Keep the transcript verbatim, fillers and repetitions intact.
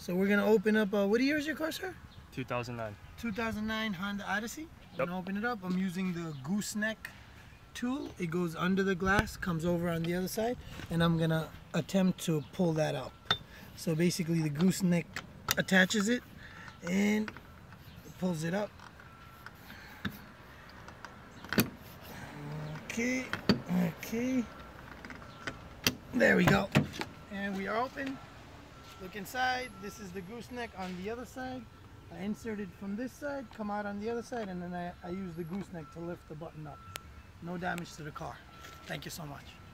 So we're gonna open up, uh, what year is your car, sir? two thousand nine. two thousand nine Honda Odyssey. I'm Yep. gonna open it up. I'm using the gooseneck tool. It goes under the glass, comes over on the other side, and I'm gonna attempt to pull that up. So basically the gooseneck attaches it and pulls it up. Okay, okay. There we go. And we are open. Look inside. This is the gooseneck on the other side. I inserted from this side, come out on the other side, and then I, I use the gooseneck to lift the button up. No damage to the car. Thank you so much.